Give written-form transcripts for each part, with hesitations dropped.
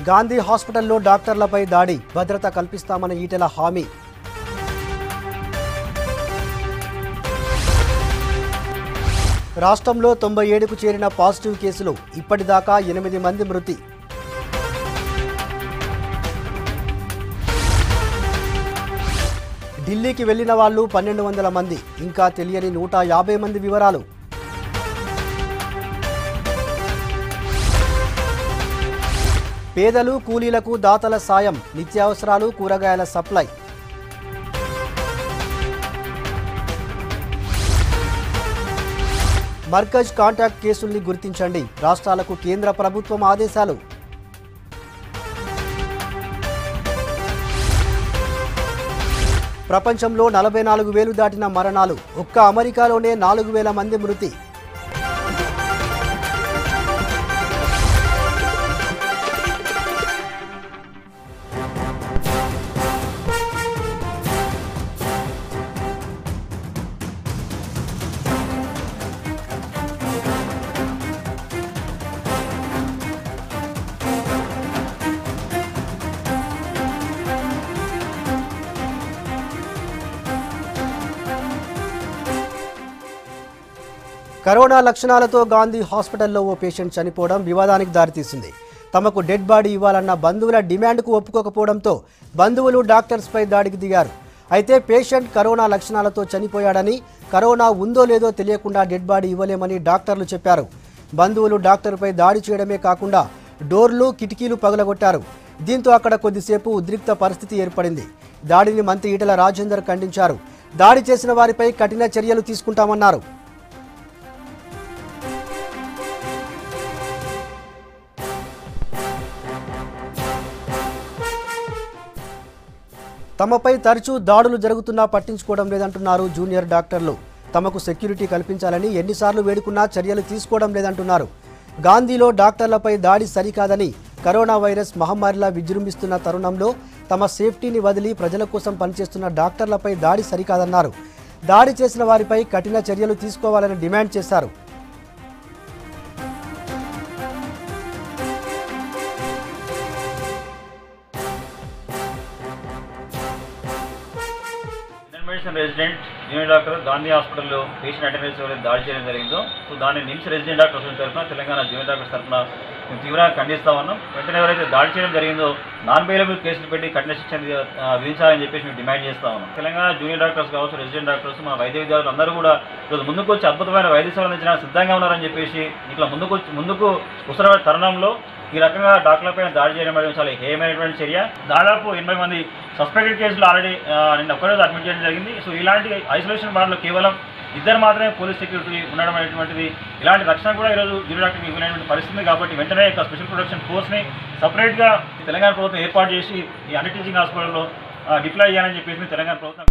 గాంధీ హాస్పిటల్లో డాక్టర్లపై దాడి, భద్రత కల్పిస్తామన్న ఈటెల హామీ. రాష్ట్రంలో 97కు చేరిన పాజిటివ్ కేసులు, ఇప్పటిదాకా 8 మంది మృతి. ఢిల్లీకి వెళ్లిన వాళ్లు 1200 మంది, ఇంకా తెలియని 150 మంది వివరాలు. పేదలు, కూలీలకు దాతల సాయం, నిత్యావసరాలు, కూరగాయల సప్లై. మర్కజ్ కాంటాక్ట్ కేసుల్ని గుర్తించండి, రాష్ట్రాలకు కేంద్ర ప్రభుత్వం ఆదేశాలు. ప్రపంచంలో 44,000 దాటిన మరణాలు, ఒక్క అమెరికాలోనే 4,000 మంది మృతి. కరోనా లక్షణాలతో గాంధీ హాస్పిటల్లో ఓ పేషెంట్ చనిపోవడం వివాదానికి దారితీసింది. తమకు డెడ్ బాడీ ఇవ్వాలన్న బంధువుల డిమాండ్కు ఒప్పుకోకపోవడంతో బంధువులు డాక్టర్స్పై దాడికి దిగారు. అయితే పేషెంట్ కరోనా లక్షణాలతో చనిపోయాడని, కరోనా ఉందో లేదో తెలియకుండా డెడ్ బాడీ ఇవ్వలేమని డాక్టర్లు చెప్పారు. బంధువులు డాక్టర్పై దాడి చేయడమే కాకుండా డోర్లు, కిటికీలు పగలగొట్టారు. దీంతో అక్కడ కొద్దిసేపు ఉద్రిక్త పరిస్థితి ఏర్పడింది. దాడిని మంత్రి ఈటెల రాజేందర్ ఖండించారు. దాడి చేసిన వారిపై కఠిన చర్యలు తీసుకుంటామన్నారు. తమపై తరచూ దాడులు జరుగుతున్నా పట్టించుకోవడం లేదంటున్నారు జూనియర్ డాక్టర్లు. తమకు సెక్యూరిటీ కల్పించాలని ఎన్నిసార్లు వేడుకున్నా చర్యలు తీసుకోవడం లేదంటున్నారు. గాంధీలో డాక్టర్లపై దాడి సరికాదని, కరోనా వైరస్ మహమ్మారిలా విజృంభిస్తున్న తరుణంలో తమ సేఫ్టీని వదిలి ప్రజల కోసం పనిచేస్తున్న డాక్టర్లపై దాడి సరికాదన్నారు. దాడి చేసిన వారిపై కఠిన చర్యలు తీసుకోవాలని డిమాండ్ చేశారు. రెసిడెంట్ జూనియర్ డాక్టర్ గాంధీ హాస్పిటల్లో పేషెంట్ అటెండెన్స్ దాడి చేయడం జరిగిందో, సో దాన్ని నిమ్స్ రెసిడెంట్ డాక్టర్స్ తరఫున, తెలంగాణ జూనియర్ డాక్టర్స్ తరఫున మేము తీవ్రంగా ఖండిస్తా ఉన్నాం. వెంటనే ఎవరైతే దాడి చేయడం జరిగిందో నాన్ బెయిలబుల్ కేసులు పెట్టి కఠిన శిక్షణ విధించాలని చెప్పేసి మేము డిమాండ్ చేస్తా ఉన్నాం. తెలంగాణ జూనియర్ డాక్టర్స్ కావచ్చు, రెసిడెంట్ డాక్టర్స్, మా వైద్య విద్యార్థులు అందరూ కూడా ఈరోజు ముందుకు వచ్చి అద్భుతమైన వైద్య సేవలు అందించడానికి సిద్ధంగా ఉన్నారని చెప్పేసి ఇట్లా ముందుకు వస్తున్న తరుణంలో ఈ రకంగా డాక్టర్లపైన దాడి చేయడం అనేది చాలా హేయమైనటువంటి చర్య. దాదాపు 80 మంది సస్పెక్టెడ్ కేసులు ఆల్రెడీ నిన్న ఒక్కరోజు అడ్మిట్ చేయడం జరిగింది. సో ఇలాంటి ఐసోలేషన్ వార్డులో కేవలం 2 మాత్రమే పోలీస్ సెక్యూరిటీ ఉండడం అనేటువంటిది, ఇలాంటి రక్షణ కూడా ఈరోజు జూనియర్ డాక్టర్కి ఇవ్వలేనటువంటి పరిస్థితి. కాబట్టి వెంటనే స్పెషల్ ప్రొటెక్షన్ ఫోర్స్ని సపరేట్గా తెలంగాణ ప్రభుత్వం ఏర్పాటు చేసి ఈ అన్ని టీచింగ్ హాస్పిటల్లో డిప్లాయ్ చేయాలని చెప్పేసి తెలంగాణ ప్రభుత్వం.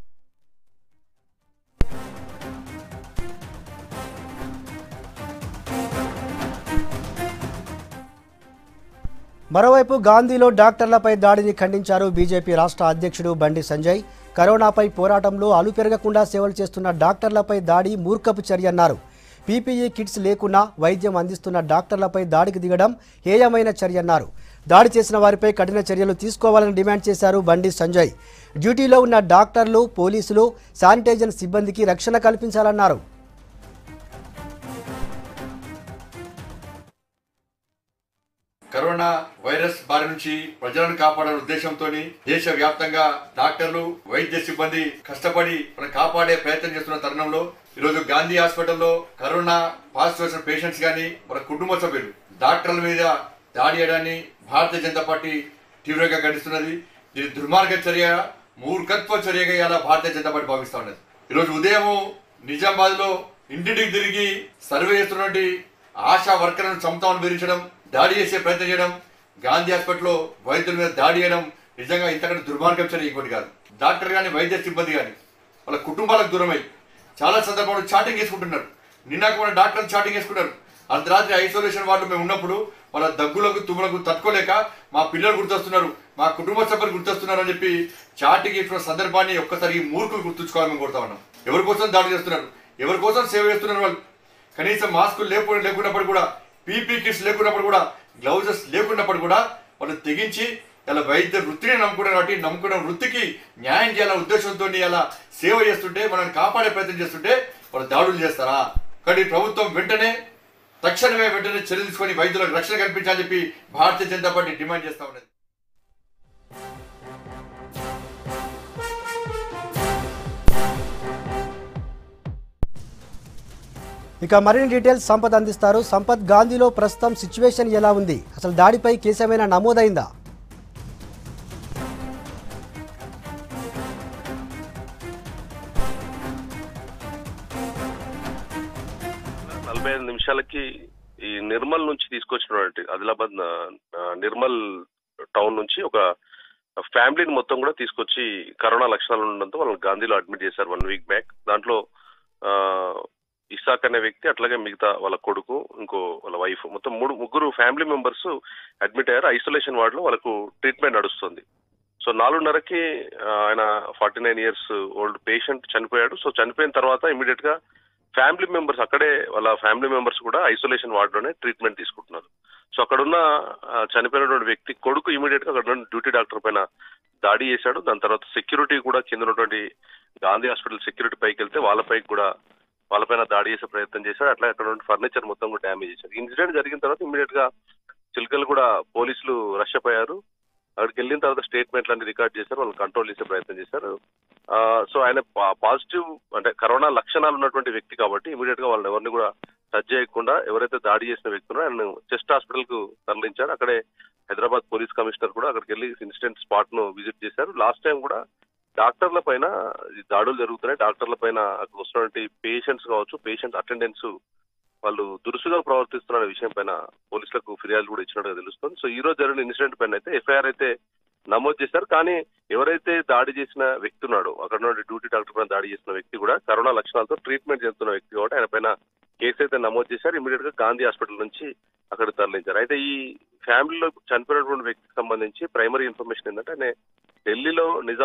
మరోవైపు గాంధీలో డాక్టర్లపై దాడిని ఖండించారు బీజేపీ రాష్ట్ర అధ్యక్షుడు బండి సంజయ్. కరోనాపై పోరాటంలో అలుపెరగకుండా సేవలు చేస్తున్న డాక్టర్లపై దాడి మూర్ఖపు చర్య అన్నారు. పీపీఈ కిట్స్ లేకున్నా వైద్యం అందిస్తున్న డాక్టర్లపై దాడికి దిగడం హేయమైన చర్య అన్నారు. దాడి చేసిన వారిపై కఠిన చర్యలు తీసుకోవాలని డిమాండ్ చేశారు బండి సంజయ్. డ్యూటీలో ఉన్న డాక్టర్లు, పోలీసులు, శానిటైజర్ సిబ్బందికి రక్షణ కల్పించాలన్నారు. కరోనా వైరస్ బారి నుంచి ప్రజలను కాపాడాలనే ఉద్దేశంతో దేశవ్యాప్తంగా డాక్టర్లు, వైద్య సిబ్బంది కష్టపడి మనం కాపాడే ప్రయత్నం చేస్తున్న తరుణంలో ఈరోజు గాంధీ హాస్పిటల్లో కరోనా పాజిటివ్ వచ్చిన పేషెంట్స్ గానీ మన కుటుంబ సభ్యులు డాక్టర్ల మీద దాడి చేయడాన్ని భారతీయ జనతా పార్టీ తీవ్రంగా ఖండిస్తున్నది. దీని దుర్మార్గ చర్య, మూర్ఖత్వ చర్యగా ఇలా భారతీయ జనతా పార్టీ భావిస్తా ఉన్నది. ఈరోజు ఉదయం నిజామాబాద్ లో ఇంటింటికి తిరిగి సర్వే చేస్తున్నటువంటి ఆశా వర్కర్లను చంపుతామని బెదిరించడం, దాడి చేసే ప్రయత్నం చేయడం, గాంధీ హాస్పిటల్లో వైద్యుల మీద దాడి చేయడం నిజంగా ఇంతకంటే దుర్మార్గం చర్య ఇంకోటి కాదు. డాక్టర్ కానీ, వైద్య సిబ్బంది కానీ వాళ్ళ కుటుంబాలకు దూరమై చాలా సందర్భాలు చాటింగ్ చేసుకుంటున్నారు. నిన్న కూడా డాక్టర్లు చాటింగ్ చేసుకున్నారు. అర్ధరాత్రి ఐసోలేషన్ వార్డు మేము ఉన్నప్పుడు వాళ్ళ దగ్గులకు, తుమ్ములకు తట్టుకోలేక మా పిల్లలు గుర్తొస్తున్నారు, మా కుటుంబ సభ్యులు గుర్తొస్తున్నారు అని చెప్పి చాటింగ్ చేసిన సందర్భాన్ని ఒక్కసారి ఈ మూర్ఖులు గుర్తుంచుకోవాలని మేము కోరుతా ఉన్నాం. ఎవరి కోసం దాడి చేస్తున్నారు, ఎవరి కోసం సేవ చేస్తున్నారు వాళ్ళు. కనీసం మాస్కులు లేకున్నప్పుడు కూడా, పీపీ కిట్స్ లేకున్నప్పుడు కూడా, గ్లౌజెస్ లేకున్నప్పుడు కూడా వాళ్ళు తెగించి ఇలా వైద్య వృత్తిని నమ్ముకున్నారు కాబట్టి నమ్ముకున్న వృత్తికి న్యాయం చేయాలనే ఉద్దేశంతో ఇలా సేవ చేస్తుంటే మనల్ని కాపాడే ప్రయత్నం చేస్తుంటే వాళ్ళు దాడులు చేస్తారా? కానీ ప్రభుత్వం తక్షణమే చర్యలు తీసుకొని వైద్యులకు రక్షణ కల్పించాలని చెప్పి భారతీయ జనతా పార్టీ డిమాండ్ చేస్తా ఉన్నది. ఇక మరిన్ని డీటెయిల్స్ సంపత్ అందిస్తారు. సంపత్, గాంధీలో ప్రస్తుతం సిచ్యువేషన్ ఎలా ఉంది? అసలు దాడిపై కేసు ఏమైనా నమోదైందా? నిమిషాలకి ఈ నిర్మల్ నుంచి తీసుకొచ్చినటువంటి ఆదిలాబాద్ నిర్మల్ టౌన్ నుంచి ఒక ఫ్యామిలీని మొత్తం కూడా తీసుకొచ్చి కరోనా లక్షణాలు ఉండడంతో వాళ్ళని గాంధీలో అడ్మిట్ చేశారు 1 వీక్ బ్యాక్. దాంట్లో ఇసాక్ అనే వ్యక్తి, అట్లాగే మిగతా వాళ్ళ కొడుకు, ఇంకో వాళ్ళ వైఫ్, మొత్తం ముగ్గురు ఫ్యామిలీ మెంబర్స్ అడ్మిట్ అయ్యారు. ఐసోలేషన్ వార్డ్ లో వాళ్ళకు ట్రీట్మెంట్ నడుస్తుంది. సో 4:30కి ఆయన 49 years ఓల్డ్ పేషెంట్ చనిపోయాడు. సో చనిపోయిన తర్వాత ఇమీడియట్ గా ఫ్యామిలీ మెంబర్స్ అక్కడే వాళ్ళ ఫ్యామిలీ మెంబర్స్ కూడా ఐసోలేషన్ వార్డ్ లోనే ట్రీట్మెంట్ తీసుకుంటున్నారు. సో అక్కడున్న చనిపోయినటువంటి వ్యక్తి కొడుకు ఇమీడియట్ గా అక్కడ డ్యూటీ డాక్టర్ పైన దాడి చేశాడు. దాని తర్వాత సెక్యూరిటీ కూడా కింద ఉన్నటువంటి గాంధీ హాస్పిటల్ సెక్యూరిటీ పైకి వెళ్తే వాళ్ళపైన దాడి చేసే ప్రయత్నం చేశాడు. అట్లా అక్కడ ఫర్నిచర్ మొత్తం కూడా డ్యామేజ్ చేశారు. ఇన్సిడెంట్ జరిగిన తర్వాత ఇమీడియట్ గా చిలకలు కూడా పోలీసులు రష్ అయ్యారు. అక్కడికి వెళ్ళిన తర్వాత స్టేట్మెంట్లు అన్ని రికార్డ్ చేశారు, వాళ్ళని కంట్రోల్ చేసే ప్రయత్నం చేశారు. సో ఆయన పాజిటివ్ అంటే కరోనా లక్షణాలు ఉన్నటువంటి వ్యక్తి కాబట్టి ఇమీడియట్ గా వాళ్ళని ఎవరిని కూడా టచ్ చేయకుండా ఎవరైతే దాడి చేసిన వ్యక్తులు ఆయన చెస్ట్ హాస్పిటల్ కు తరలించారు. అక్కడే హైదరాబాద్ పోలీస్ కమిషనర్ కూడా అక్కడికి వెళ్ళి ఇన్సిడెంట్ స్పాట్ ను విజిట్ చేశారు. లాస్ట్ టైం కూడా డాక్టర్ల పైన దాడులు జరుగుతున్నాయి. డాక్టర్ల పైన అక్కడ వస్తున్నటువంటి పేషెంట్స్ కావచ్చు, పేషెంట్ అటెండెన్స్ వాళ్ళు దురుసుగా ప్రవర్తిస్తున్న విషయం పైన పోలీసులకు ఫిర్యాదు కూడా ఇచ్చినట్టుగా తెలుస్తుంది. సో ఈ రోజు జరిగిన ఇన్సిడెంట్ పైన అయితే ఎఫ్ఐఆర్ అయితే నమోదు చేశారు. కానీ ఎవరైతే దాడి చేసిన వ్యక్తి ఉన్నాడో, అక్కడ నుండి డ్యూటీ డాక్టర్ పైన దాడి చేసిన వ్యక్తి కూడా కరోనా లక్షణాలతో ట్రీట్మెంట్ చేస్తున్న వ్యక్తి కాబట్టి ఆయన పైన కేసు అయితే నమోదు చేశారు. ఇమీడియట్ గా గాంధీ హాస్పిటల్ నుంచి అక్కడ తరలించారు. అయితే ఈ ఫ్యామిలీలో చనిపోయినటువంటి వ్యక్తికి సంబంధించి ప్రైమరీ ఇన్ఫర్మేషన్ ఏంటంటే ఆయన ఢిల్లీలో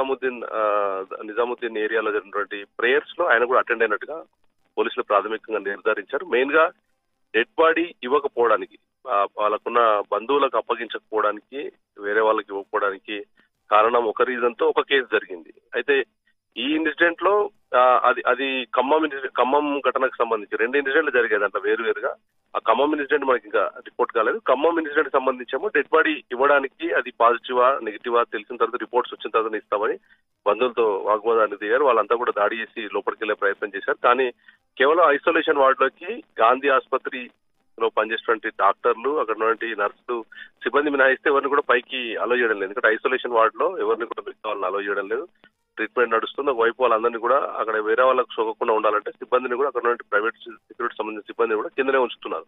నిజాముద్దీన్ ఏరియాలో జరిగినటువంటి ప్రేయర్స్ లో ఆయన కూడా అటెండ్ అయినట్టుగా పోలీసులు ప్రాథమికంగా నిర్ధారించారు. మెయిన్ గా డెడ్ బాడీ ఇవ్వకపోవడానికి, వాళ్ళకున్న బంధువులకు అప్పగించకపోవడానికి, వేరే వాళ్ళకి ఇవ్వకపోవడానికి కారణం ఒక రీజన్ తో ఒక కేసు జరిగింది. అయితే ఈ ఇన్సిడెంట్ లో అది ఖమ్మం ఘటనకు సంబంధించి 2 ఇన్సిడెంట్లు జరిగాయి దాంట్లో వేరువేరుగా. ఆ ఖమ్మం ఇన్సిడెంట్ మనకి ఇంకా రిపోర్ట్ కాలేదు. ఖమ్మం ఇన్సిడెంట్ సంబంధించేమో డెడ్ బాడీ ఇవ్వడానికి అది పాజిటివా నెగిటివా తెలిసిన తర్వాత రిపోర్ట్స్ వచ్చిన తర్వాత ఇస్తామని బంధువులతో వాగ్వాదాన్ని దిగారు. వాళ్ళంతా కూడా దాడి చేసి లోపలికి వెళ్లే ప్రయత్నం చేశారు. కానీ కేవలం ఐసోలేషన్ వార్డ్ లోకి గాంధీ ఆసుపత్రిలో పనిచేసేటువంటి డాక్టర్లు, అక్కడ ఉన్నటువంటి నర్సులు, సిబ్బంది మినహాయిస్తే ఎవరిని కూడా పైకి అలో చేయడం లేదు. ఎందుకంటే ఐసోలేషన్ వార్డ్ లో ఎవరిని కూడా వాళ్ళని అలో చేయడం లేదు. ట్రీట్మెంట్ నడుస్తుంది. ఒకవైపు వాళ్ళందరినీ కూడా అక్కడ వేరే వాళ్ళకు సోకకుండా ఉండాలంటే సిబ్బందిని కూడా అక్కడ ఉన్నటువంటి ప్రైవేట్ సెక్యూరిటీ సంబంధించిన సిబ్బందిని కూడా కిందనే ఉంచుతున్నారు.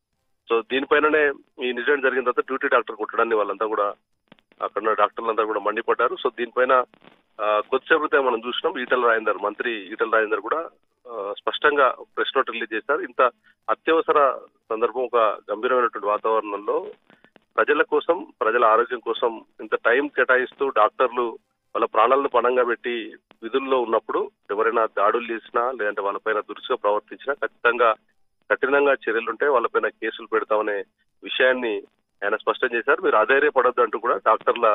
సో దీనిపైననే ఈ ఇన్సిడెంట్ జరిగిన తర్వాత డ్యూటీ డాక్టర్ కుట్టడాన్ని వాళ్ళంతా కూడా అక్కడ ఉన్న డాక్టర్లంతా కూడా మండిపడ్డారు. సో దీనిపైన కొద్దిసేపు క్రితం మనం చూసినాం, మంత్రి ఈటల రాజేందర్ కూడా స్పష్టంగా ప్రెస్ నోట్ రిలీజ్ చేశారు. ఇంత అత్యవసర సందర్భం, ఒక గంభీరమైనటువంటి వాతావరణంలో ప్రజల కోసం, ప్రజల ఆరోగ్యం కోసం ఇంత టైం కేటాయిస్తూ డాక్టర్లు వాళ్ళ ప్రాణాలను పణంగా పెట్టి విధుల్లో ఉన్నప్పుడు ఎవరైనా దాడులు చేసినా లేదంటే వాళ్ళపైన దురుసుగా ప్రవర్తించినా ఖచ్చితంగా కఠినంగా చర్యలుంటే వాళ్ళపైన కేసులు పెడతామనే విషయాన్ని ఆయన స్పష్టం చేశారు. మీరు అధైర్యపడొద్దు అంటూ కూడా డాక్టర్ల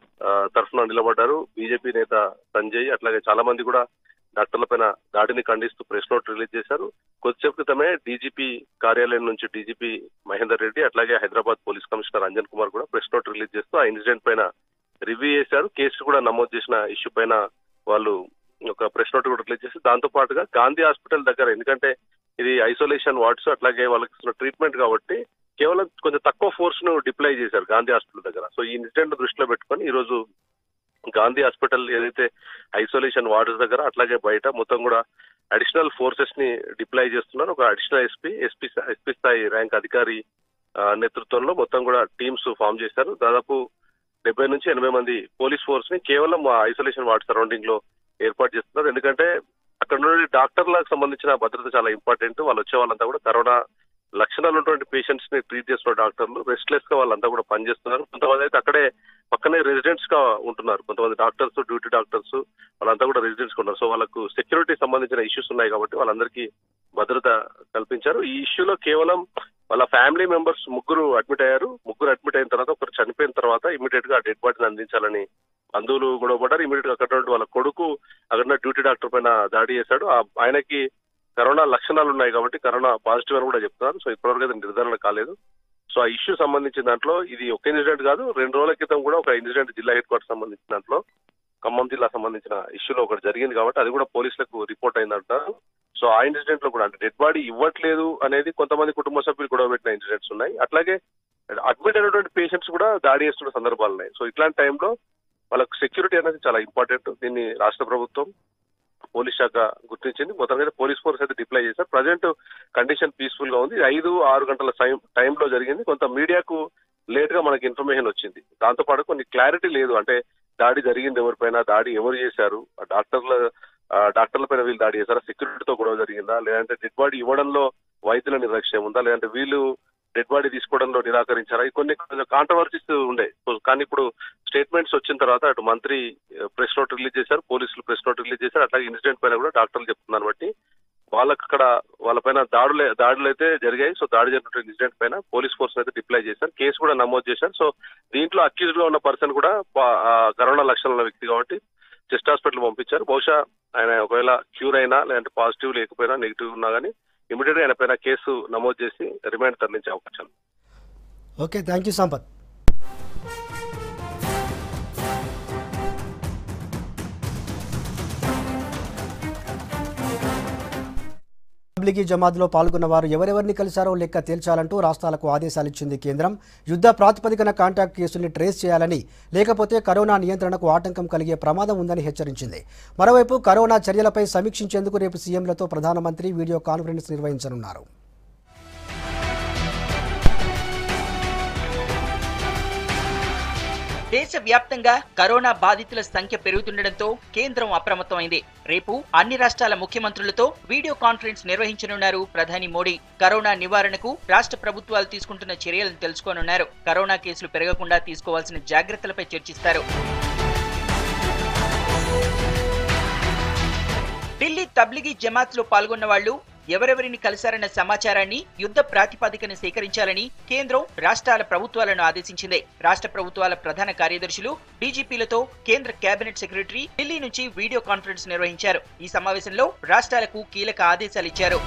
తరఫున నిలబడ్డారు. బీజేపీ నేత సంజయ్, అట్లాగే చాలా మంది కూడా డాక్టర్ల పైన దాడిని ఖండిస్తూ ప్రెస్ నోట్ రిలీజ్ చేశారు. కొద్దిసేపు క్రితమే డీజీపీ కార్యాలయం నుంచి డీజీపీ మహేందర్ రెడ్డి, అట్లాగే హైదరాబాద్ పోలీస్ కమిషనర్ అంజన్ కుమార్ కూడా ప్రెస్ నోట్ రిలీజ్ చేస్తూ ఆ ఇన్సిడెంట్ పైన రివ్యూ చేశారు. కేసు కూడా నమోదు చేసిన ఇష్యూ పైన వాళ్ళు ఒక ప్రెస్ నోట్ కూడా రిలీజ్ చేసి దాంతో పాటుగా గాంధీ హాస్పిటల్ దగ్గర, ఎందుకంటే ఇది ఐసోలేషన్ వార్డ్స్, అట్లాగే వాళ్ళకి ఇస్తున్న ట్రీట్మెంట్ కాబట్టి కేవలం కొంచెం తక్కువ ఫోర్స్ ను డిప్లాయ్ చేశారు గాంధీ హాస్పిటల్ దగ్గర. సో ఈ ఇన్సిడెంట్ దృష్టిలో పెట్టుకొని ఈ రోజు గాంధీ హాస్పిటల్ ఏదైతే ఐసోలేషన్ వార్డ్స్ దగ్గర అట్లాగే బయట మొత్తం కూడా అడిషనల్ ఫోర్సెస్ ని డిప్లాయ్ చేస్తున్నారు. ఒక అడిషనల్ ఎస్పీ స్థాయి ర్యాంక్ అధికారి నేతృత్వంలో మొత్తం కూడా టీమ్స్ ఫామ్ చేశారు. దాదాపు 70 నుంచి 80 మంది పోలీస్ ఫోర్స్ ని కేవలం ఐసోలేషన్ వార్డ్ సరౌండింగ్ లో ఏర్పాటు చేస్తున్నారు. ఎందుకంటే అక్కడ నుండి డాక్టర్లకు సంబంధించిన భద్రత చాలా ఇంపార్టెంట్. వాళ్ళు వచ్చే వాళ్ళంతా కూడా కరోనా లక్షణాలు ఉన్నటువంటి పేషెంట్స్ ని ట్రీట్ చేస్తున్న డాక్టర్లు రెస్ట్లెస్ గా వాళ్ళంతా కూడా పనిచేస్తున్నారు. కొంతమంది అయితే అక్కడే పక్కనే రెసిడెంట్స్ గా ఉంటున్నారు. కొంతమంది డాక్టర్స్, డ్యూటీ డాక్టర్స్ వాళ్ళంతా కూడా రెసిడెంట్స్ గా ఉన్నారు. సో వాళ్ళకు సెక్యూరిటీ సంబంధించిన ఇష్యూస్ ఉన్నాయి కాబట్టి వాళ్ళందరికీ భద్రత కల్పించారు. ఈ ఇష్యూలో కేవలం వాళ్ళ ఫ్యామిలీ మెంబర్స్ ముగ్గురు అడ్మిట్ అయ్యారు. ముగ్గురు అడ్మిట్ అయిన తర్వాత ఒకరు చనిపోయిన తర్వాత ఇమీడియట్ గా డెడ్ బాడీని అందించాలని బంధువులు గొడవ పడ్డారు. ఇమీడియట్ గా అక్కడ వాళ్ళ కొడుకు అక్కడ డ్యూటీ డాక్టర్ పైన దాడి చేశాడు. ఆయనకి కరోనా లక్షణాలు ఉన్నాయి కాబట్టి కరోనా పాజిటివ్ అని కూడా చెప్తున్నారు. సో ఇప్పటివరకు అయితే నిర్ధారణ కాలేదు. సో ఆ ఇష్యూ సంబంధించిన దాంట్లో ఇది ఒక ఇన్సిడెంట్ కాదు, 2 రోజుల క్రితం కూడా ఒక ఇన్సిడెంట్ జిల్లా హెడ్ క్వార్టర్ సంబంధించిన దాంట్లో ఖమ్మం జిల్లా సంబంధించిన ఇష్యూలో ఒకటి జరిగింది కాబట్టి అది కూడా పోలీసులకు రిపోర్ట్ అయిందంటారు. సో ఆ ఇన్సిడెంట్ లో కూడా అంటే డెడ్ బాడీ ఇవ్వట్లేదు అనేది కొంతమంది కుటుంబ సభ్యులు గొడవ పెట్టిన ఇన్సిడెంట్స్ ఉన్నాయి. అట్లాగే అడ్మిట్ అయినటువంటి పేషెంట్స్ కూడా దాడి చేస్తున్న సందర్భాలు ఉన్నాయి. సో ఇట్లాంటి టైంలో వాళ్ళకు సెక్యూరిటీ అనేది చాలా ఇంపార్టెంట్. దీన్ని రాష్ట్ర ప్రభుత్వం, పోలీస్ శాఖ గుర్తించింది. మొత్తం పోలీస్ ఫోర్స్ అయితే డిప్లాయ్ చేశారు. ప్రజెంట్ కండిషన్ పీస్ఫుల్ గా ఉంది. 5-6 గంటల టైంలో జరిగింది. కొంత మీడియాకు లేట్ గా మనకి ఇన్ఫర్మేషన్ వచ్చింది. దాంతో పాటు కొన్ని క్లారిటీ లేదు. అంటే దాడి జరిగింది ఎవరిపైన, దాడి ఎవరు చేశారు, డాక్టర్ల పైన వీళ్ళు దాడి చేశారా, సెక్యూరిటీతో గొడవ జరిగిందా, లేదంటే డెడ్ బాడీ ఇవ్వడంలో వైద్యుల నిర్లక్ష్యం ఉందా, లేదంటే వీళ్ళు డెడ్ బాడీ తీసుకోవడంలో నిరాకరించారా, కొన్ని కాంట్రవర్సీస్ ఉండే. కానీ ఇప్పుడు స్టేట్మెంట్స్ వచ్చిన తర్వాత అటు మంత్రి ప్రెస్ నోట్ రిలీజ్ చేశారు, పోలీసులు ప్రెస్ నోట్ రిలీజ్ చేశారు. అట్లాగే ఇన్సిడెంట్ పైన కూడా డాక్టర్లు చెప్తున్నారు బట్టి వాళ్ళకి అక్కడ వాళ్ళపైన దాడులు అయితే జరిగాయి. సో దాడి జరిగిన ఇన్సిడెంట్ పైన పోలీస్ ఫోర్స్ అయితే డిప్లాయ్ చేశారు. కేసు కూడా నమోదు చేశారు. సో దీంట్లో అక్యూజ్డ్ గా ఉన్న పర్సన్ కూడా కరోనా లక్షణాల వ్యక్తి కాబట్టి చెస్ట్ హాస్పిటల్ పంపించారు. బహుశా ఆయన ఒకవేళ క్యూర్ అయినా లేదంటే పాజిటివ్ లేకపోయినా నెగిటివ్ ఉన్నా కానీ ఇమీడియట్ గా ఆయన పైన కేసు నమోదు చేసి రిమాండ్ తరలించే అవకాశం. Okay, thank you Sampath. Tablighi జమాత్లో పాల్గొన్న వారు ఎవరెవరిని కలిశారో లెక్క తేల్చాలంటూ రాష్ట్రాలకు ఆదేశాలిచ్చింది కేంద్రం. యుద్ధ ప్రాతిపదికన కాంటాక్ట్ కేసుల్ని ట్రేస్ చేయాలని, లేకపోతే కరోనా నియంత్రణకు ఆటంకం కలిగే ప్రమాదం ఉందని హెచ్చరించింది. మరోవైపు కరోనా చర్యలపై సమీక్షించేందుకు రేపు సీఎంలతో ప్రధానమంత్రి వీడియో కాన్ఫరెన్స్ నిర్వహించనున్నారు. దేశవ్యాప్తంగా కరోనా బాధితుల సంఖ్య పెరుగుతుండటంతో కేంద్రం అప్రమత్తమైంది. రేపు అన్ని రాష్ట్రాల ముఖ్యమంత్రులతో వీడియో కాన్ఫరెన్స్ నిర్వహించనున్నారు ప్రధాని మోడీ. కరోనా నివారణకు రాష్ట్ర ప్రభుత్వాలు తీసుకుంటున్న చర్యలను తెలుసుకోనున్నారు. కరోనా కేసులు పెరగకుండా తీసుకోవాల్సిన జాగ్రత్తలపై చర్చిస్తారు. ఢిల్లీ తబ్లిగీ జమాత్లో పాల్గొన్న వాళ్లు ఎవరెవరిని కలిశారన్న సమాచారాన్ని యుద్ధ ప్రాతిపదికన సేకరించాలని కేంద్రం రాష్ట్రాల ప్రభుత్వాలను ఆదేశించింది. రాష్ట్ర ప్రభుత్వాల ప్రధాన కార్యదర్శులు, డీజీపీలతో కేంద్ర కేబినెట్ సెక్రటరీ ఢిల్లీ నుంచి వీడియో కాన్ఫరెన్స్ నిర్వహించారు. ఈ సమావేశంలో రాష్ట్రాలకు కీలక ఆదేశాలిచ్చారు.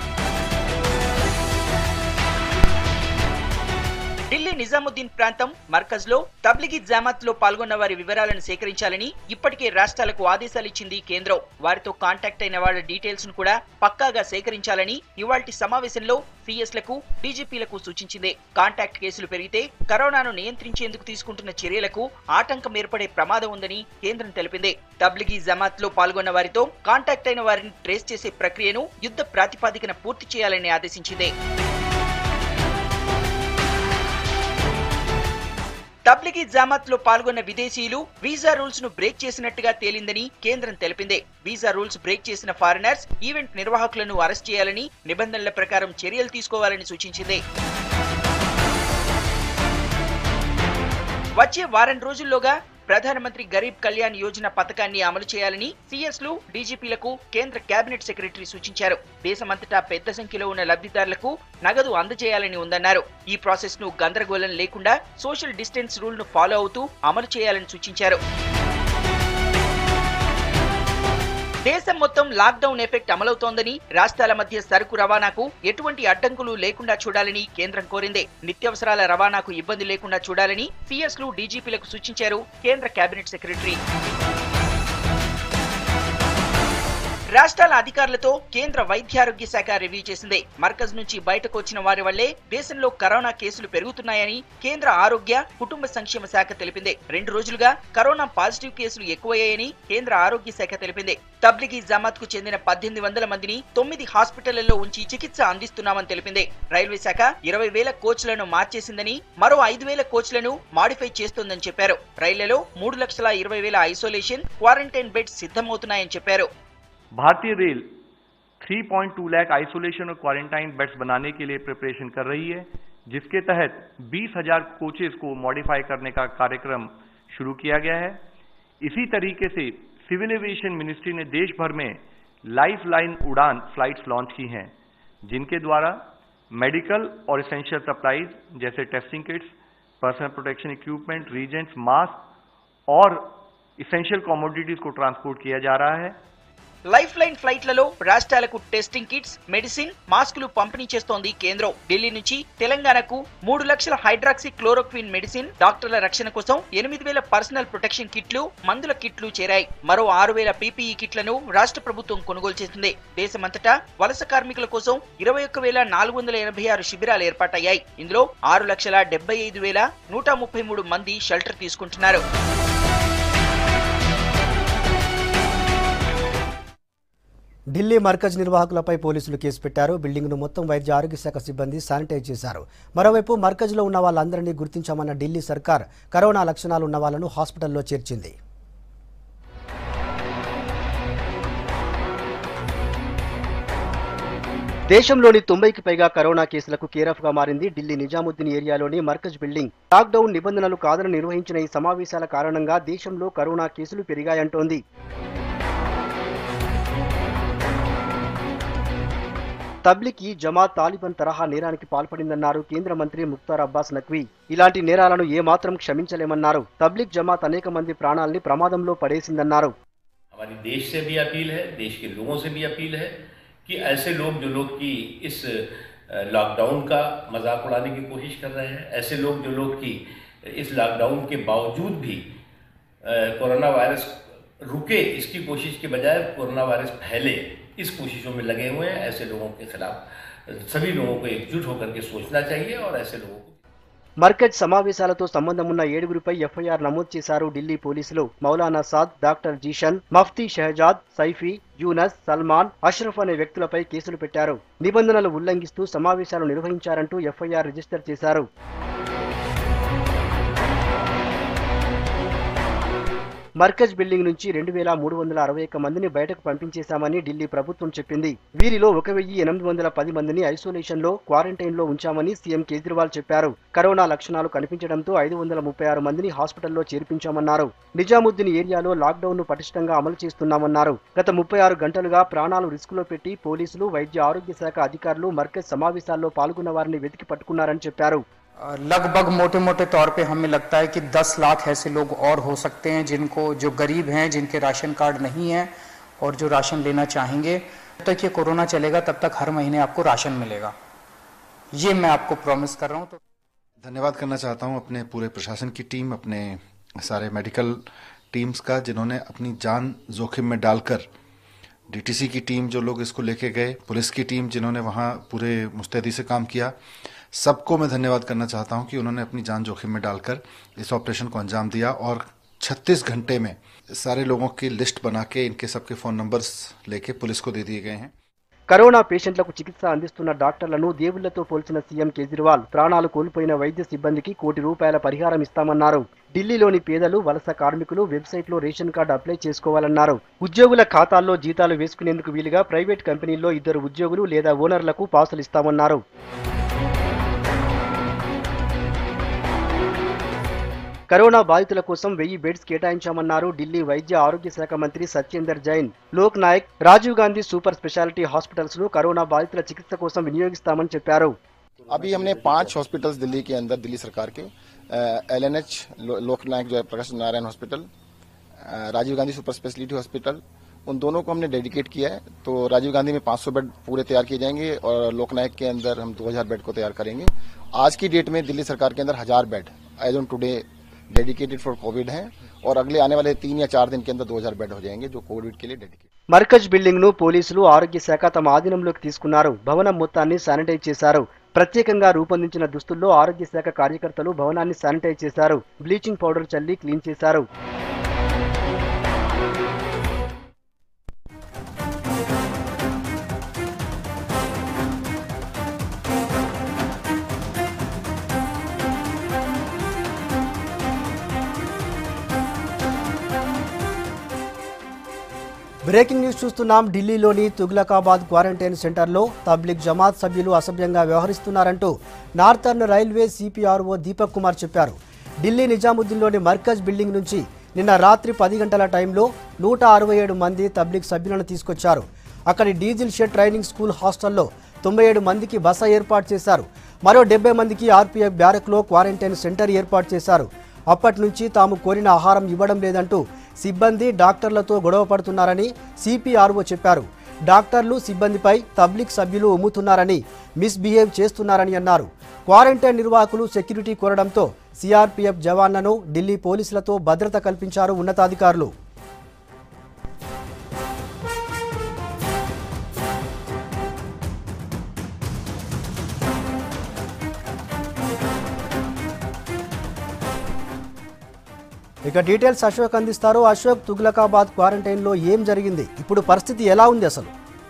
ఢిల్లీ నిజాముద్దీన్ ప్రాంతం మర్కజ్ లో తబ్లిగీ జమాత్ లో పాల్గొన్న వారి వివరాలను సేకరించాలని ఇప్పటికే రాష్ట్రాలకు ఆదేశాలిచ్చింది కేంద్రం. వారితో కాంటాక్ట్ అయిన వాళ్ళ డీటెయిల్స్ ను కూడా పక్కాగా సేకరించాలని ఇవాల్టి సమావేశంలో సీఎస్లకు, డీజీపీలకు సూచించింది. కాంటాక్ట్ కేసులు పెరిగితే కరోనాను నియంత్రించేందుకు తీసుకుంటున్న చర్యలకు ఆటంకం ఏర్పడే ప్రమాదం ఉందని కేంద్రం తెలిపింది. తబ్లిగీ జమాత్ లో పాల్గొన్న వారితో కాంటాక్ట్ అయిన వారిని ట్రేస్ చేసే ప్రక్రియను యుద్ధ ప్రాతిపదికన పూర్తి చేయాలని ఆదేశించింది. తబ్లిగీ జమాత్ లో పాల్గొన్న విదేశీయులు వీసా రూల్స్ ను బ్రేక్ చేసినట్టుగా తేలిందని కేంద్రం తెలిపింది. వీసా రూల్స్ బ్రేక్ చేసిన ఫారినర్స్, ఈవెంట్ నిర్వాహకులను అరెస్ట్ చేయాలని, నిబంధనల ప్రకారం చర్యలు తీసుకోవాలని సూచించింది. వచ్చే వారం రోజుల్లోగా ప్రధానమంత్రి గరీబ్ కళ్యాణ్ యోజన పథకాన్ని అమలు చేయాలని సీఎస్లు, డీజీపీలకు కేంద్ర కేబినెట్ సెక్రటరీ సూచించారు. దేశమంతటా పెద్ద సంఖ్యలో ఉన్న లబ్ధిదారులకు నగదు అందజేయాలని ఉందన్నారు. ఈ ప్రాసెస్ ను గందరగోళం లేకుండా సోషల్ డిస్టెన్స్ రూల్ ను ఫాలో అవుతూ అమలు చేయాలని సూచించారు. దేశం మొత్తం లాక్డౌన్ ఎఫెక్ట్ అమలవుతోందని, రాష్ట్రాల మధ్య సరుకు రవాణాకు ఎటువంటి అడ్డంకులు లేకుండా చూడాలని కేంద్రం కోరింది. నిత్యావసరాల రవాణాకు ఇబ్బంది లేకుండా చూడాలని సీఎస్లు, డీజీపీలకు సూచించారు కేంద్ర కేబినెట్ సెక్రటరీ. రాష్ట్రాల అధికారులతో కేంద్ర వైద్యారోగ్య శాఖ రివ్యూ చేసింది. మర్కజ్ నుంచి బయటకు వచ్చిన వారి వల్లే దేశంలో కరోనా కేసులు పెరుగుతున్నాయని కేంద్ర ఆరోగ్య, కుటుంబ సంక్షేమ శాఖ తెలిపింది. 2 రోజులుగా కరోనా పాజిటివ్ కేసులు ఎక్కువయ్యాయని కేంద్ర ఆరోగ్య శాఖ తెలిపింది. తబ్లిగీ జమాత్ కు చెందిన 1800 మందిని 9 హాస్పిటళ్లలో ఉంచి చికిత్స అందిస్తున్నామని తెలిపింది. రైల్వే శాఖ 20,000 కోచ్లను మార్చేసిందని, మరో 5,000 కోచ్లను మాడిఫై చేస్తోందని చెప్పారు. రైళ్లలో 3,20,000 ఐసోలేషన్, క్వారంటైన్ బెడ్స్ సిద్ధమవుతున్నాయని చెప్పారు. भारतीय रेल 3.2 लाख आइसोलेशन और क्वारंटाइन बेड्स बनाने के लिए प्रिपरेशन कर रही है, जिसके तहत 20,000 कोचेस को मॉडिफाई करने का कार्यक्रम शुरू किया गया है। इसी तरीके से सिविल एविएशन मिनिस्ट्री ने देश भर में lifeline Udan flights launch की हैं, जिनके द्वारा मेडिकल और एसेंशियल सप्लाईज जैसे testing kits, personal protection equipment, reagents, mask और एसेंशियल कमोडिटीज को ट्रांसपोर्ट किया जा रहा है। లైఫ్ లైన్ ఫ్లైట్లలో రాష్ట్రాలకు టెస్టింగ్ కిట్స్, మెడిసిన్, మాస్కులు పంపిణీ చేస్తోంది కేంద్రం. ఢిల్లీ నుంచి తెలంగాణకు 3 లక్షల హైడ్రాక్సీ క్లోరోక్విన్ మెడిసిన్, డాక్టర్ల రక్షణ కోసం 8,000 పర్సనల్ ప్రొటెక్షన్ కిట్లు, మందుల కిట్లు చేరాయి. మరో 6,000 పీపీఈ కిట్లను రాష్ట్ర ప్రభుత్వం కొనుగోలు చేసింది. దేశమంతటా వలస కార్మికుల కోసం 21,486 శిబిరాలు ఏర్పాటయ్యాయి. ఇందులో 6,75,133 మంది షెల్టర్ తీసుకుంటున్నారు. ఢిల్లీ మర్కజ్ నిర్వాహకులపై పోలీసులు కేసు పెట్టారు. బిల్డింగ్ను మొత్తం వైద్య ఆరోగ్య శాఖ సిబ్బంది శానిటైజ్ చేశారు. మరోవైపు మర్కజ్లో ఉన్న వాళ్ళందరినీ గుర్తించామన్న ఢిల్లీ సర్కార్ కరోనా లక్షణాలు ఉన్న వాళ్లను హాస్పిటల్లో చేర్చింది. దేశంలోని 90కి పైగా కరోనా కేసులకు కేరాఫ్గా మారింది ఢిల్లీ నిజాముద్దీన్ ఏరియాలోని మర్కజ్ బిల్డింగ్. లాక్డౌన్ నిబంధనలు కాదని నిర్వహించిన ఈ సమావేశాల కారణంగా దేశంలో కరోనా కేసులు పెరిగాయంటోంది. తబ్లిగీ జమాత్ తాలిబాన్ తరహా నేరానికి పాల్పడిందన్నారు కేంద్ర మంత్రి ముఖ్తార్ అబ్బాస్ నఖ్వీ. ఇలాంటి నేరాలను ఏమాత్రం క్షమించలేమన్నారు. తబ్లిగ్ జమాత్ అనేక మంది ప్రాణాల్ని ప్రమాదంలో పడేసిందన్నారు. हमारी देश से भी अपील है, देश के लोगों से भी अपील है कि ऐसे लोग जो लोग की इस लॉकडाउन का मजाक उड़ाने की कोशिश कर रहे हैं, ऐसे लोग जो लोग की इस लॉकडाउन के बावजूद भी कोरोना वायरस रुके इसकी कोशिश के बजाय कोरोना वायरस फैले इस कोशिशों में लगे हुए हैं, ऐसे लोगों के खिलाफ सभी लोगों को एकजुट होकर के सोचना चाहिए और ऐसे लोगों को మర్కజ్ సమావేశాలతో సంబంధం ఉన్న 7గురిపై ఎఫ్ఐఆర్ నమోదు చేశారు ఢిల్లీ పోలీసులు. మౌలానా సాద్, డాక్టర్ జీషన్, మఫ్తీ షెహజాద్, సైఫీ, యూనస్, సల్మాన్, అష్రఫ్ అనే వ్యక్తులపై కేసులు పెట్టారు. నిబంధనలు ఉల్లంఘిస్తూ సమావేశాలు నిర్వహించారంటూ ఎఫ్ఐఆర్ రిజిస్టర్ చేశారు. మర్కజ్ బిల్డింగ్ నుంచి 2,361 మందిని బయటకు పంపించేశామని ఢిల్లీ ప్రభుత్వం చెప్పింది. వీరిలో 1,810 మందిని ఐసోలేషన్ లో, క్వారంటైన్ లో ఉంచామని సీఎం కేజ్రీవాల్ చెప్పారు. కరోనా లక్షణాలు కనిపించడంతో 536 మందిని హాస్పిటల్లో చేర్పించామన్నారు. నిజాముద్దీన్ ఏరియాలో లాక్డౌన్ ను పటిష్టంగా అమలు చేస్తున్నామన్నారు. గత 36 గంటలుగా ప్రాణాలు రిస్కులో పెట్టి పోలీసులు, వైద్య ఆరోగ్య శాఖ అధికారులు మర్కజ్ సమావేశాల్లో పాల్గొన్న వారిని వెతికి పట్టుకున్నారని చెప్పారు. लगभग मोटे मोटे तौर पे हमें लगता है कि 10 लाख ऐसे लोग और हो सकते हैं जिनको जो गरीब हैं, जिनके राशन कार्ड नहीं है और जो राशन लेना चाहेंगे. जब तक ये कोरोना चलेगा तब तक हर महीने आपको राशन मिलेगा, ये मैं आपको प्रॉमिस कर रहा हूँ. तो धन्यवाद करना चाहता हूँ अपने पूरे प्रशासन की टीम, अपने सारे मेडिकल टीम्स का, जिन्होंने अपनी जान जोखिम में डालकर, डीटीसी की टीम जो लोग इसको लेके गए, पुलिस की टीम जिन्होंने वहाँ पूरे मुस्तैदी से काम किया, सबको मैं धन्यवाद करना चाहता हूं कि उन्होंने अपनी जान जोखिम में डालकर इस ऑपरेशन को अंजाम दिया और 36 घंटे में सारे लोगों की लिस्ट बना के इनके सबके फोन नंबर्स लेके पुलिस को दे दिए गए हैं. కరోనా పేషెంట్లకు చికిత్స అందిస్తున్న డాక్టర్లను దేవుళ్లతో పోల్చిన సీఎం కేజ్రీవాల్ ప్రాణాలు కోల్పోయిన వైద్య సిబ్బందికి ₹1 పరిహారం ఇస్తామన్నారు. ఢిల్లీలోని పేదలు, వలస కార్మికులు వెబ్సైట్లో రేషన్ కార్డు అప్లై చేసుకోవాలన్నారు. ఉద్యోగుల ఖాతాల్లో జీతాలు వేసుకునేందుకు వీలుగా ప్రైవేట్ కంపెనీల్లో 2 ఉద్యోగులు లేదా ఓనర్లకు పాసులు ఇస్తామన్నారు. కరోనా బాధితుల కోసం 1000 బెడ్స్ కేటాయించామన్నారు ఢిల్లీ వైద్య ఆరోగ్య శాఖ మంత్రి Satyendar Jain. Lok Nayak, Rajiv Gandhi super speciality hospitals ను కరోనా బాధితుల చికిత్స కోసం వినియోగిస్తామని చెప్పారు. अभी हमने 5 हॉस्पिटल्स दिल्ली के अंदर, दिल्ली सरकार के LNH लोक नायक जो है Prakash Narayan hospital, Rajiv Gandhi super speciality hospital, उन दोनों को हमने डेडिकेट किया है. तो राजीव गांधी में 500 बेड पूरे तैयार किए जाएंगे और लोक नायक के अंदर हम 2000 बेड को तैयार करेंगे. आज की डेट में दिल्ली सरकार के अंदर 1000 bed as on today dedicated for covid है और अगले आने वाले 3 या 4 दिन के अंदर 2000 बेड हो जाएंगे जो कोविड के लिए डेडिकेट. మర్కజ్ బిల్డింగ్ ను పోలీసులు, ఆరోగ్య శాఖ తమ ఆధీనంలోకి తీసుకున్నారు. భవనం మొత్తాన్ని శానిటైజ్ చేశారు. ప్రత్యేకంగా రూపొందించిన దుస్తుల్లో ఆరోగ్య శాఖ కార్యకర్తలు భవనాన్ని శానిటైజ్ చేశారు. బ్లీచింగ్ పౌడర్ చల్లి క్లీన్ చేశారు. బ్రేకింగ్ న్యూస్ చూస్తున్నాం. ఢిల్లీలోని తుగ్లకాబాద్ క్వారంటైన్ సెంటర్లో తబ్లిగ్ జమాత్ సభ్యులు అసభ్యంగా వ్యవహరిస్తున్నారంటూ northern railway CPRO Deepak Kumar చెప్పారు. ఢిల్లీ నిజాముద్దీన్లోని మర్కజ్ బిల్డింగ్ నుంచి నిన్న రాత్రి 10 గంటల టైంలో 167 మంది తబ్లిగ్ సభ్యులను తీసుకొచ్చారు. అక్కడి డీజిల్ షెడ్ ట్రైనింగ్ స్కూల్ హాస్టల్లో 97 మందికి బస ఏర్పాటు చేశారు. మరో 70 మందికి ఆర్పీఎఫ్ బ్యారక్లో క్వారంటైన్ సెంటర్ ఏర్పాటు చేశారు. అప్పటి నుంచి తాము కోరిన ఆహారం ఇవ్వడం లేదంటూ సిబ్బంది డాక్టర్లతో గొడవ పడుతున్నారని సిపిఆర్ఓ చెప్పారు. డాక్టర్లు సిబ్బందిపై తబ్లిగ్ సభ్యులు ఉమ్ముతున్నారని, మిస్బిహేవ్ చేస్తున్నారని అన్నారు. క్వారంటైన్ నిర్వాహకులు సెక్యూరిటీ కోరడంతో సిఆర్పీఎఫ్ జవాన్లను ఢిల్లీ పోలీసులతో భద్రత కల్పించారు ఉన్నతాధికారులు. ఇక డీటెయిల్స్ అశోక్ అందిస్తారు. అశోక్, తుగ్లకాబాద్ క్వారంటైన్ లో ఏం జరిగింది, ఇప్పుడు పరిస్థితి ఎలా ఉంది అసలు?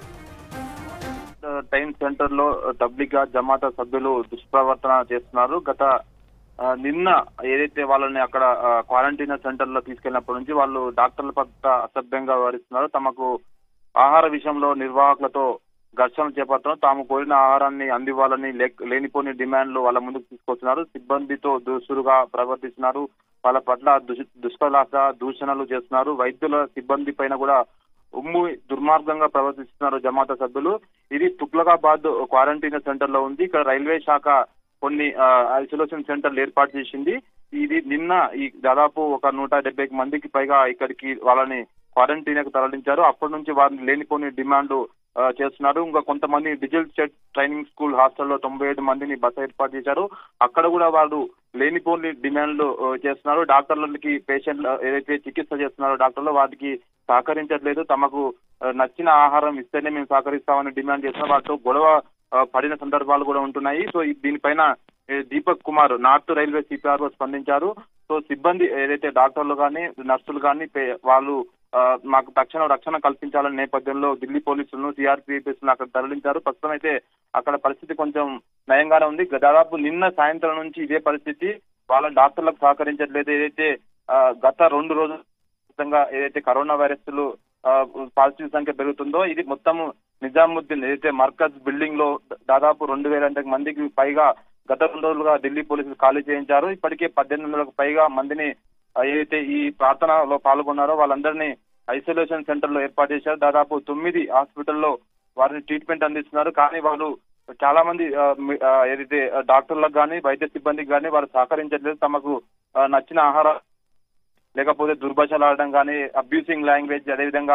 టైం సెంటర్ లో తబ్లిగా జమాతా సభ్యులు దుష్ప్రవర్తన చేస్తున్నారు. గత నిన్న ఏదైతే వాళ్ళని అక్కడ క్వారంటైన్ సెంటర్ లో తీసుకెళ్లినప్పటి నుంచి వాళ్ళు డాక్టర్ల పట్ల అసభ్యంగా వ్యవహరిస్తున్నారు. తమకు ఆహార విషయంలో నిర్వాహకులతో ఘర్షణ చేపడుతున్నారు. తాము కోరిన ఆహారాన్ని అందివ్వాలని లేనిపోని డిమాండ్లు వాళ్ళ ముందుకు తీసుకొస్తున్నారు. సిబ్బందితో దుస్తులుగా ప్రవర్తిస్తున్నారు. వాళ్ళ పట్ల దుష్కలాస దూషణలు చేస్తున్నారు. వైద్యుల సిబ్బంది పైన కూడా దుర్మార్గంగా ప్రవర్తిస్తున్నారు జమాతా సభ్యులు. ఇది తుగ్లకాబాద్ క్వారంటైన్ సెంటర్ లో ఉంది. ఇక్కడ రైల్వే శాఖ కొన్ని ఐసోలేషన్ సెంటర్లు ఏర్పాటు చేసింది. ఇది నిన్న ఈ దాదాపు ఒక 170 మందికి పైగా ఇక్కడికి వాళ్ళని క్వారంటైన్ కు తరలించారు. అప్పటి నుంచి వారిని లేనిపోని డిమాండ్ చేస్తున్నారు. ఇంకా కొంతమంది డీజిల్ షెడ్ ట్రైనింగ్ స్కూల్ హాస్టల్లో 97 మందిని బస ఏర్పాటు చేశారు. అక్కడ కూడా వాళ్ళు లేనిపోని డిమాండ్లు చేస్తున్నారు. డాక్టర్లకి పేషెంట్లు ఏదైతే చికిత్స చేస్తున్నారో డాక్టర్లు వాటికి సహకరించట్లేదు. తమకు నచ్చిన ఆహారం ఇస్తేనే మేము సహకరిస్తామని డిమాండ్ చేస్తున్నారు. వాటితో గొడవ పడిన సందర్భాలు కూడా ఉంటున్నాయి. సో దీనిపైన Deepak Kumar north railway CPRO స్పందించారు. సో సిబ్బంది ఏదైతే డాక్టర్లు కానీ నర్సులు కానీ వాళ్ళు మాకు తక్షణ రక్షణ కల్పించాలనే నేపథ్యంలో ఢిల్లీ పోలీసులను సిఆర్పీఎఫ్ అక్కడ తరలించారు. ప్రస్తుతం అయితే అక్కడ పరిస్థితి కొంచెం నయంగానే ఉంది. దాదాపు నిన్న సాయంత్రం నుంచి ఇదే పరిస్థితి. వాళ్ళ డాక్టర్లకు సహకరించట్లేదు. ఏదైతే గత 2 రోజుల ఏదైతే కరోనా వైరస్లు పాజిటివ్ సంఖ్య పెరుగుతుందో ఇది మొత్తం నిజాముద్దీన్ ఏదైతే మర్కజ్ బిల్డింగ్ లో దాదాపు 2000 మందికి పైగా గత 2 రోజులుగా ఢిల్లీ పోలీసులు ఖాళీ చేయించారు. ఇప్పటికే 1800కు పైగా మందిని ఏదైతే ఈ ప్రార్థనలో పాల్గొన్నారో వాళ్ళందరినీ ఐసోలేషన్ సెంటర్ లో ఏర్పాటు చేశారు. దాదాపు 9 హాస్పిటల్లో వారిని ట్రీట్మెంట్ అందిస్తున్నారు. కానీ వాళ్ళు చాలా మంది ఏదైతే డాక్టర్లకు కానీ వైద్య సిబ్బందికి కానీ వారు సహకరించట్లేదు. తమకు నచ్చిన ఆహారం లేకపోతే దుర్భాషలు ఆడడం కానీ అబ్యూసింగ్ లాంగ్వేజ్ అదేవిధంగా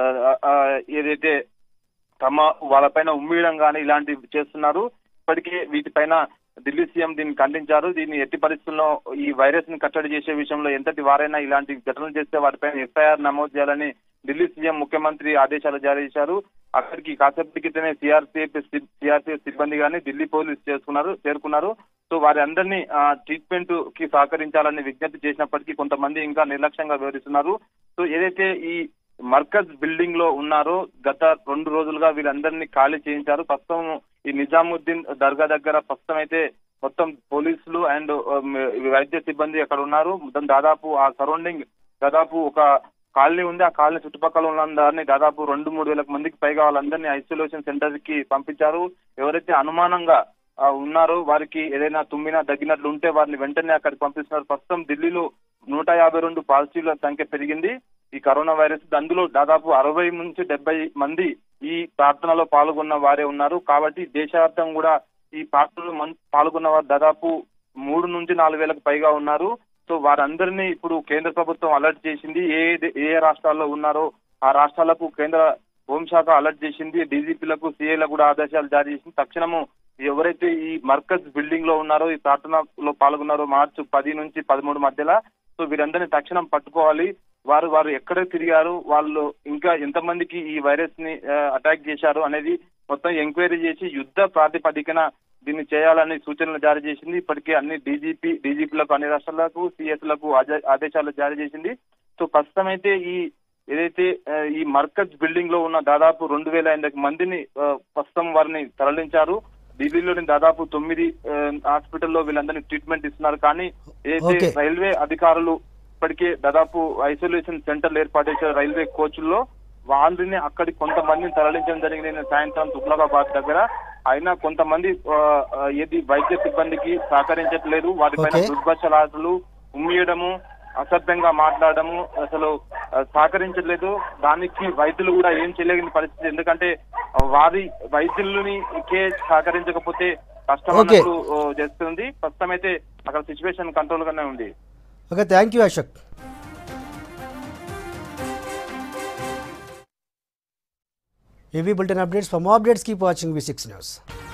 ఏదైతే వాళ్ళపైన ఉమ్మేయడం కానీ ఇలాంటివి చేస్తున్నారు. ఇప్పటికే వీటిపైన ఢిల్లీ సీఎం దీన్ని ఖండించారు. దీన్ని ఎట్టి పరిస్థితుల్లో ఈ వైరస్ ని కట్టడి చేసే విషయంలో ఎంతటి వారైనా ఇలాంటి ఘటనలు చేస్తే వారిపైన ఎఫ్ఐఆర్ నమోదు చేయాలని ఢిల్లీ సీఎం ముఖ్యమంత్రి ఆదేశాలు జారీ చేశారు. అక్కడికి కాసేపటి క్రితమే సిఆర్పీఎఫ్ సిబ్బంది కానీ ఢిల్లీ పోలీసు చేరుకున్నారు. సో వారి అందరినీ ట్రీట్మెంట్ కి సహకరించాలని విజ్ఞప్తి చేసినప్పటికీ కొంతమంది ఇంకా నిర్లక్ష్యంగా వ్యవహరిస్తున్నారు. సో ఏదైతే ఈ మర్కజ్ బిల్డింగ్ లో ఉన్నారో గత 2 రోజులుగా వీళ్ళందరినీ ఖాళీ చేయించారు. ప్రస్తుతం ఈ నిజాముద్దీన్ దర్గా దగ్గర ప్రస్తుతం అయితే మొత్తం పోలీసులు అండ్ వైద్య సిబ్బంది అక్కడ ఉన్నారు. దాదాపు ఆ సరౌండింగ్ దాదాపు ఒక కాలనీ ఉంది. ఆ కాలనీ చుట్టుపక్కల ఉన్నందరినీ దాదాపు 2-3 వేల మందికి పైగా వాళ్ళందరినీ ఐసోలేషన్ సెంటర్ కి పంపించారు. ఎవరైతే అనుమానంగా ఉన్నారో వారికి ఏదైనా తుమ్మినా దగ్గినట్లు ఉంటే వారిని వెంటనే అక్కడికి పంపిస్తున్నారు. ప్రస్తుతం ఢిల్లీలో 152 పాజిటివ్ల సంఖ్య పెరిగింది ఈ కరోనా వైరస్. అందులో దాదాపు 60 నుంచి 70 మంది ఈ ప్రార్థనలో పాల్గొన్న వారే ఉన్నారు. కాబట్టి దేశవ్యాప్తంగా కూడా ఈ ప్రార్థనలో పాల్గొన్న వారు దాదాపు 3 నుంచి 4 వేలకు పైగా ఉన్నారు. సో వారందరినీ ఇప్పుడు కేంద్ర ప్రభుత్వం అలర్ట్ చేసింది. ఏ రాష్ట్రాల్లో ఉన్నారో ఆ రాష్ట్రాలకు కేంద్ర హోంశాఖ అలర్ట్ చేసింది. డీజీపీలకు సిఐలకు కూడా ఆదేశాలు జారీ చేసింది. తక్షణము ఎవరైతే ఈ మర్కజ్ బిల్డింగ్ లో ఉన్నారో ఈ ప్రార్థనలో పాల్గొన్నారో మార్చి 10 నుంచి 13 మధ్యలో సో వీరందరినీ తక్షణం పట్టుకోవాలి. వారు ఎక్కడ తిరిగారు, వాళ్ళు ఇంకా ఎంతమందికి ఈ వైరస్ ని అటాక్ చేశారు అనేది మొత్తం ఎంక్వైరీ చేసి యుద్ధ ప్రాతిపదికన దీన్ని చేయాలని సూచనలు జారీ చేసింది. ఇప్పటికే అన్ని డీజీపీలకు అన్ని రాష్ట్రాలకు సిఎస్లకు ఆదేశాలు జారీ చేసింది. సో ప్రస్తుతం అయితే ఏదైతే ఈ మర్కజ్ బిల్డింగ్ లో ఉన్న దాదాపు 2000 మందిని ప్రస్తుతం వారిని తరలించారు. ఢిల్లీలోని దాదాపు 9 హాస్పిటల్లో వీళ్ళందరినీ ట్రీట్మెంట్ ఇస్తున్నారు. కానీ ఏదైతే రైల్వే అధికారులు ఇప్పటికే దాదాపు ఐసోలేషన్ సెంటర్లు ఏర్పాటు చేశారు రైల్వే కోచ్ల్లో. వాళ్ళని అక్కడి కొంతమందిని తరలించడం జరిగింది సాయంత్రం తుగ్లకాబాద్ దగ్గర. అయినా కొంతమంది ఏది వైద్య సిబ్బందికి సహకరించట్లేదు. వారిపైన దుర్భాషలాటలు, ఉమ్మేయడము, అసభ్యంగా మాట్లాడము అసలు సహకరించట్లేదు. దానికి వైద్యులు కూడా ఏం చేయలేని పరిస్థితి. ఎందుకంటే వారి వైద్యులకే సహకరించకపోతే కష్టం అన్నట్లు చేస్తుంది. ప్రస్తుతం అయితే అక్కడ సిచ్యువేషన్ కంట్రోల్ గానే ఉంది. Okay, thank you Ashok. EV Bulletin updates. For more updates, keep watching V6 News.